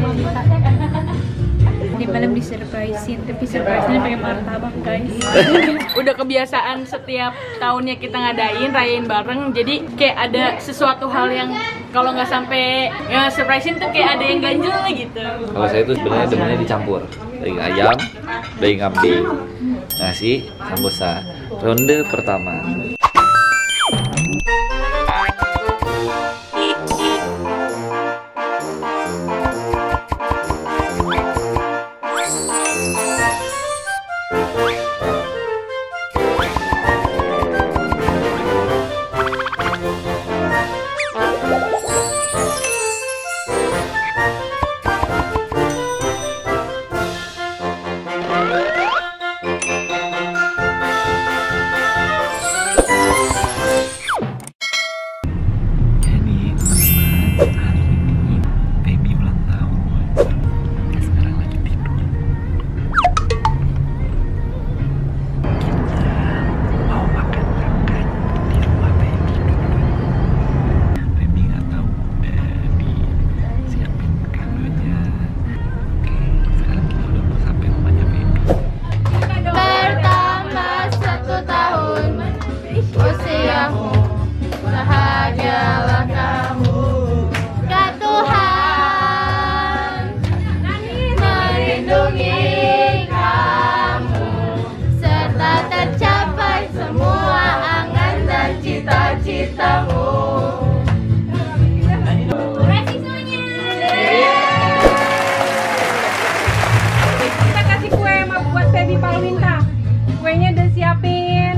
Di malam disurprisein, tapi surprise-nya pakai martabak guys. Udah kebiasaan setiap tahunnya kita ngadain, rayain bareng. Jadi kayak ada sesuatu hal yang kalau nggak sampai ya surprisein tuh kayak ada yang ganjel gitu. Kalau saya tuh sebenarnya demennya dicampur. Daging ayam, daging kambing, nasi, sambusa. Ronde pertama. Kuenya udah siapin.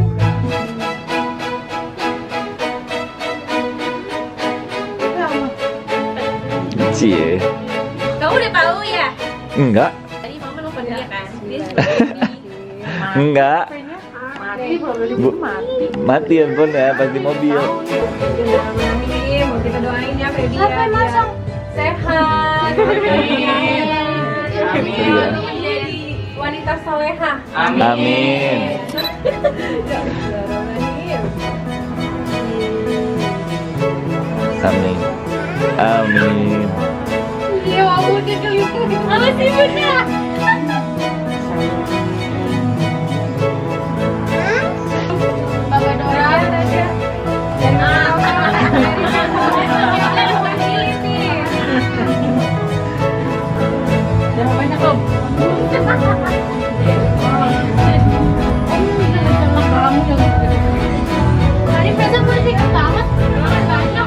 Cie. Kamu udah tahu ya? Enggak. Tadi mama nelfon dia kan. Enggak. Mati, belum mati. Mati handphonenya pas di mobil. Mau kita doain ya Feby ya. Biar sehat. Amin. Jadi wanita soleha. Amin. Amin. Amin. Iya, udah kelihatan. Apa sih bunda? Bapak Dora aja. Jangan banyak om. Tadi present gue sih banget. Banyak.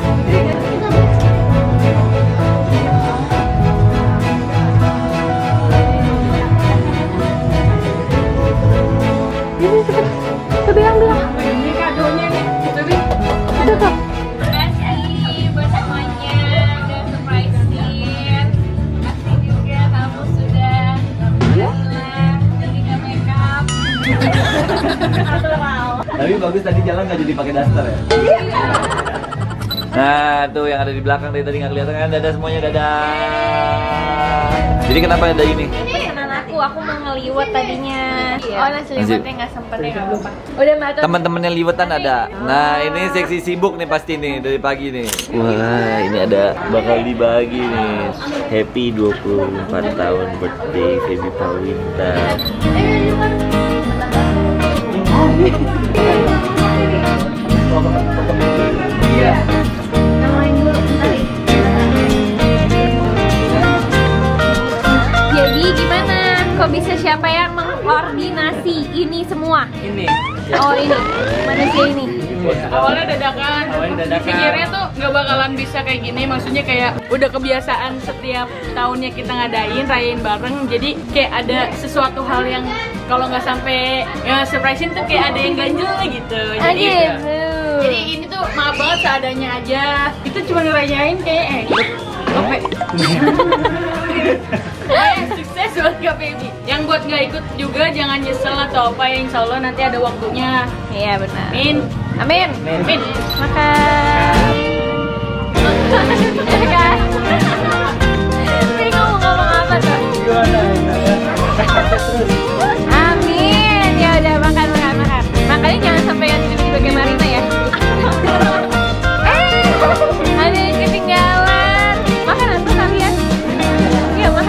Ini bilang. Ini kadonya nih. Tapi ada kok. Makasih buat semuanya udah surprisein. Makasih juga kamu sudah jadi nggak makeup. Tapi bagus tadi jalan nggak jadi pakai daster ya? Nah tuh yang ada di belakang dari tadi nggak kelihatan kan, dadah semuanya, dadah. Jadi kenapa ada ini? Pesanan aku mau ngeliwet tadinya. Oh nasi liwetnya nggak sempet ya, nggak apa-apa. Udah matang. Teman-temannya liwetan ada. Nah ini seksi sibuk nih pasti nih dari pagi nih. Wah ini ada bakal dibagi nih. Happy 24 tahun birthday Feby Paulinta. Iya. Jadi gimana? Kok bisa siapa yang mengkoordinasi ini semua? Ini. Oh ini, manusia ini. Awalnya dadakan. Pikirnya tuh nggak bakalan bisa kayak gini. Maksudnya kayak udah kebiasaan setiap tahunnya kita ngadain, rayain bareng. Jadi kayak ada sesuatu hal yang kalau nggak sampai ya surprisein tuh kayak ada yang ganjel gitu. Jadi ini tuh maaf banget seadanya aja. Itu cuma ngerayain kayak gope. Sukses buat Kak Feby. Yang buat nggak ikut juga jangan nyesel atau apa ya, insya Allah nanti ada waktunya. Iya benar. Amin. Amin. Amin. Makan. Makan. Bingung mau ngomong apa tuh? Amin. Ya udah makan. Makanya jangan sampai yang tiba-tiba kayak Marina ya. Ada yang ketinggalan. Makan atau kalian? Iya mas.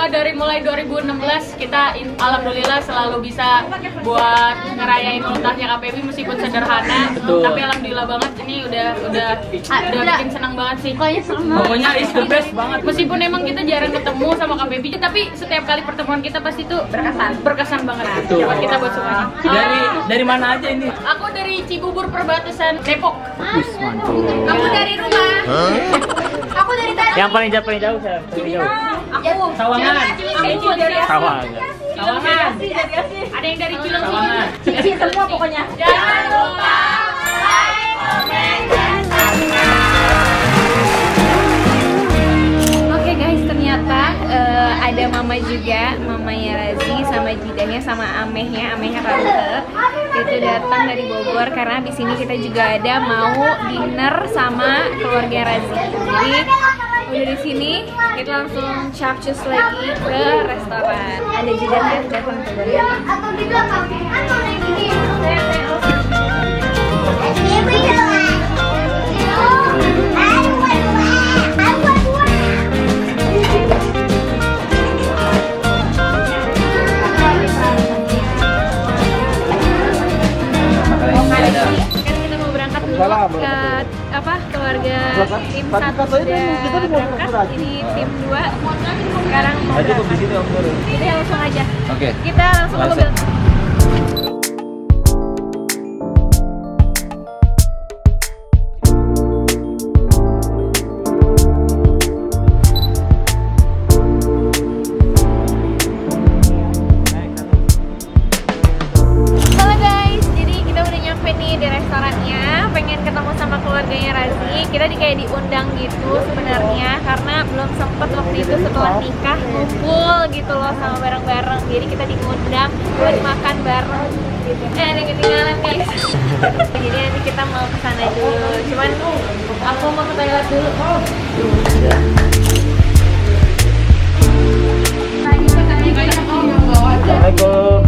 dari mulai 2016 kita alhamdulillah selalu bisa buat ngerayain ulang tahunnya KPB meskipun sederhana. Betul. Tapi alhamdulillah banget ini udah bikin senang banget sih. Pokoknya is the best banget. Meskipun emang kita jarang ketemu sama KPB, tapi setiap kali pertemuan kita pasti tuh berkesan banget buat kita buat semuanya. Dari mana aja ini? Aku dari Cibubur perbatasan Depok. Aku dari rumah. Aku dari tadi. Yang paling jauh siapa? Aku. Sawangan. Sawangan. Sawangan. Ada yang dari Cilengsi. Sawangan. Cici semua pokoknya. Jangan lupa like, comment, dan Oke guys, ternyata ada mama juga, mamanya Razi sama Jidahnya sama amehnya Tante. Itu datang dari Bogor karena di sini kita juga ada mau dinner sama keluarga Razi. Jadi udah di sini kita langsung capcus lagi ke restoran. Ada Jidahnya datang ke Bogor. Atau di belakang, atau naik ini. Kan kita mau berangkat dulu ke keluarga tim 1 sudah berangkat, ini tim 2 sekarang mau berangkat. Kita langsung aja. Oke. Kita langsung ke mobil. Halo guys, jadi kita udah nyampe nih di restorannya. Pengen ketemu sama keluarganya Razi. Kita kayak diundang gitu sebenarnya karena belum sempet waktu itu setelah nikah ngumpul gitu loh sama bareng-bareng. Jadi kita diundang buat makan bareng. Ada yang ketinggalan guys. Jadi nanti kita mau kesana dulu. Cuman aku mau ke toilet dulu. Assalamualaikum.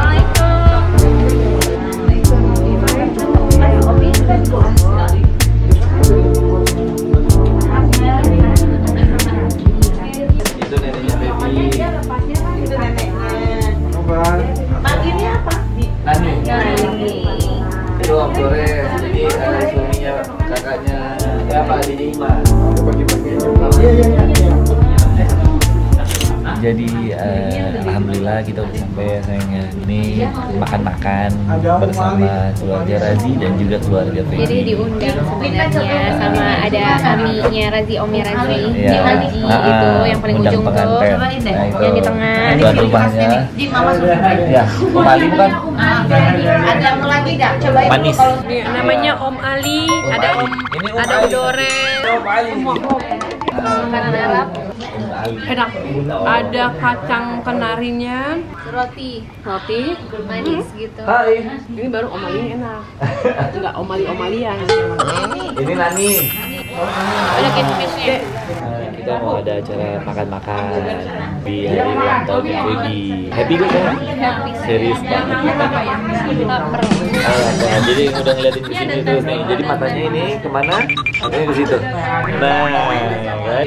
Itu neneknya Baby. Itu neneknya. Panggilnya apa? Nani. Itu Om Flores. Jadi ada suaminya kakaknya apa adiknya Iman. Jadi alhamdulillah kita udah sampai sayangnya. Ini makan-makan bersama keluarga Razi dan juga keluarga Baby. Jadi diundang sebenarnya sama ada Aminya Razi, Omnya Razi, Iya. di Haji itu yang paling Undang ujung tuh, pengantin. Nah, itu yang di tengah. tuan rumahnya. Ya, Om Ali kan Ada yang lagi nggak? Cobain dulu manis. kalau Namanya Om Ali, ada Om Dore. Om Ali. Makanan Arab, Enak. Ada kacang kenarinya, roti manis gitu. Hai. Ini baru omali enak. Enggak omali-omalian. Ini Nani. ada kecap-kecapnya. Kita mau ada acara makan-makan di hari ulang tahunnya Baby. Happy gak kan? Happy. Serius banget. Lapar. Nah, jadi yang udah ngeliatin di sini tuh nih. Jadi matanya ini kemana? Matanya ke situ. Nah, kan?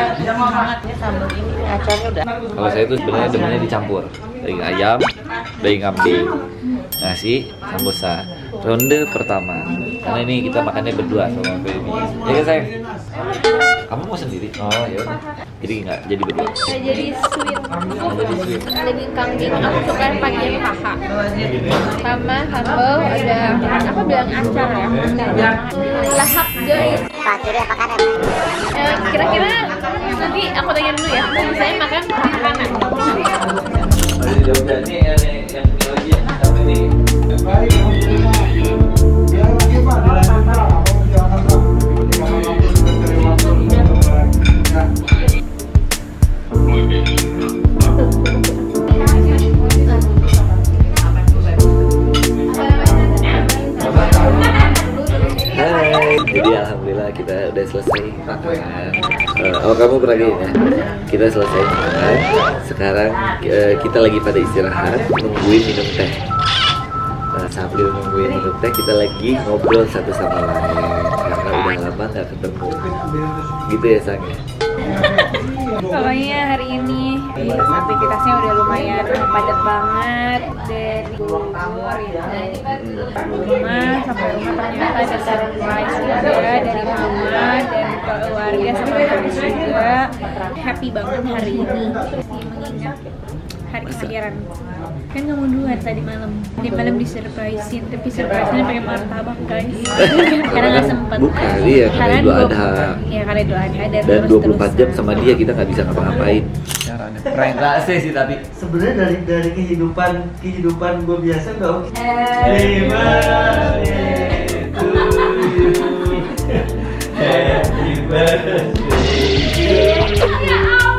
Kalau saya tuh sebenarnya demennya dicampur. Daging ayam, daging kambing, nasi, sambosa. Ronde pertama. Karena ini kita makannya berdua sama Baby. Ya kan sayang? Kamu mau sendiri? Oh ya udah. Jadi nggak jadi berdua. Saya jadi sweet. Jadi sweet. Daging kambing aku suka yang bagian paha. Sama sambal ada apa bilang acar ya? Lahap guys. Kira-kira nanti aku tanya dulu ya. Saya makan di kanan. Ada di dalam ini yang ini lagi ya. Sama ini. Hai, jadi alhamdulillah kita udah selesai makan. Oh kamu perhatiin ya, kita selesai makan. Sekarang kita lagi pada istirahat, nungguin minum teh. Nah, sambil nungguin minum teh kita lagi ngobrol satu sama lain karena udah lama nggak ketemu. Gitu ya Sang ya? Pokoknya hari ini aktivitasnya udah lumayan padat banget. Dari rumah sampai rumah ternyata ada surprise juga dari mama dan keluarga sama Haris juga. Happy banget hari ini, mengingat hari kelahiran. Kan kamu duluan tadi malam di surprisein, tapi surprise-nya pakai martabak guys. Karena nggak sempet. Bukan, iya karena Idul Adha. Iya karena Idul Adha Dan 24 jam sama dia kita nggak bisa ngapa-ngapain. Caranya prank rase sih tapi. Sebenarnya dari kehidupan gue biasa dong. Happy birthday to you. Happy birthday to you.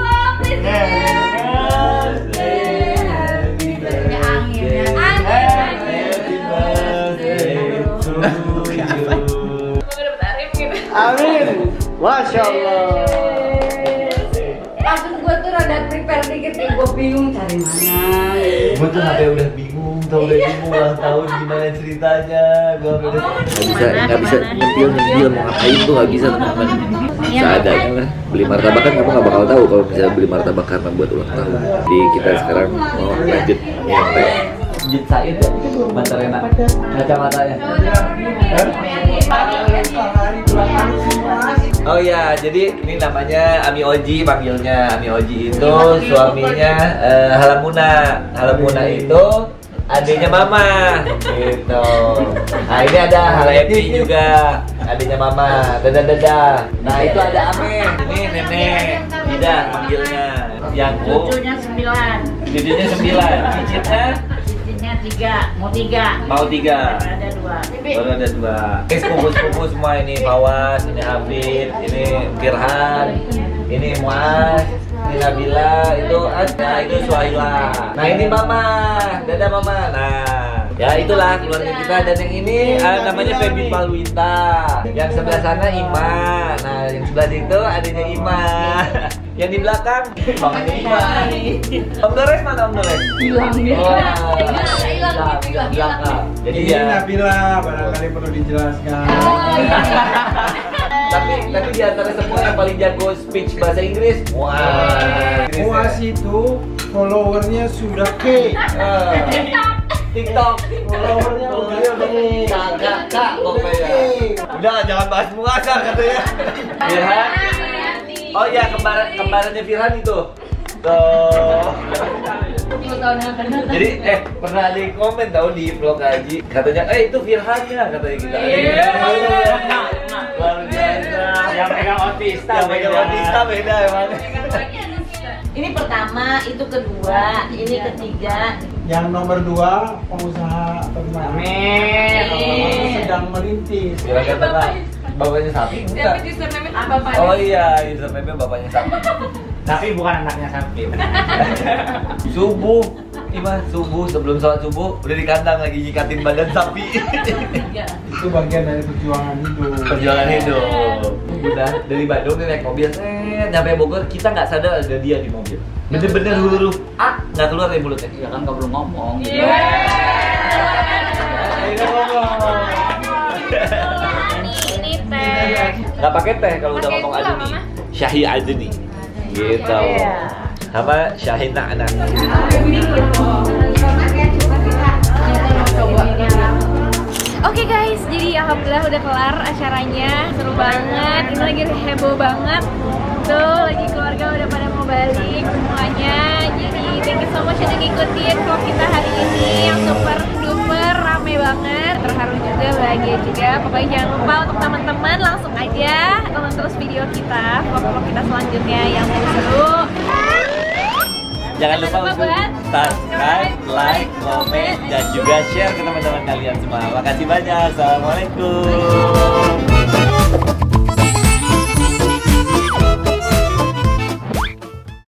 Amin. Masya Allah. Maksud gue tuh rada prepare dikit nih, gue bingung cari mana. Gue tuh sampai udah bingung, ulang tahun gimana ceritanya. Gue nggak bisa nyempil mau ngapain tuh nggak bisa teman-teman. Seadanya lah. Beli martabak kan kamu nggak bakal tahu kalau bisa beli martabak karena buat ulang tahun. Jadi kita sekarang mau lanjut nyampe. Jit Said ya, Bantar enak kacamatanya. Oh ya, jadi ini namanya Ami Oji, panggilnya Ami Oji itu suaminya Halamuna. Halamuna itu adiknya Mama, gitu. Nah ini ada Halepi juga, adiknya Mama. Dadah. Nah itu ada Ame, ini nenek Ida panggilnya. Yang Cucunya 9. Cucunya 9, cicitnya 3, mau 3. mau 3. Ada 2. Baru ada 2. Ini sepupu semua, ini Fawas, ini Hafid, ini Firhan, ini Muaz, ini Nabila, itu Suhaila. Nah ini Mama, dadah Mama. Nah ya itulah keluarga kita. Dan yang ini namanya Febi Palwita. Yang sebelah sana Ima. Nah yang sebelah situ adanya Ima. Yang di belakang mamanya Ima. Om Dores mana Om Dores? Hilang. Jadi Ini Nabila, barangkali perlu dijelaskan. tapi di antara semua yang paling jago speech bahasa Inggris, Muas itu followernya sudah K. TikTok. Followernya udah Kak, pokoknya. Udah jangan bahas Muas katanya. Firhan. Oh iya, kembarannya Firhan itu. Tuh. Jadi pernah ada yang komen tahu di vlog Haji, katanya itu Firhannya katanya kita. Luar biasa. Yang pegang otista beda emang. Ini pertama, itu kedua, ini ketiga. Yang nomor 2 pengusaha ternak. Sedang merintis. Kira-kira bapaknya sapi enggak? Tapi username apa Pak? Oh iya, username bapaknya sapi. Tapi bukan anaknya sapi. Subuh, subuh sebelum sholat subuh udah di kandang lagi nyikatin badan sapi. Itu bagian dari perjuangan hidup. Perjuangan hidup. Udah dari Bandung nih naik mobil, nyampe Bogor kita nggak sadar ada dia di mobil. Bener-bener huruf A nggak keluar dari mulutnya. Ya kan nggak perlu ngomong. Ini teh. Nggak pakai teh kalau udah ngomong Adeni. Syahi Adeni. Gitu. Sama Syahi Na'na. Oke guys, jadi alhamdulillah udah kelar acaranya. Seru banget, ini lagi heboh banget. Tuh, lagi keluarga udah pada mau balik semuanya. Jadi thank you so much udah ngikutin vlog kita hari ini yang super duper rame banget. Terharu juga, bahagia juga. Pokoknya jangan lupa untuk teman-teman langsung aja tonton terus video kita, vlog-vlog kita selanjutnya yang seru. Jangan lupa untuk subscribe, like, komen, dan juga share ke teman-teman kalian semua. Makasih banyak. Assalamualaikum.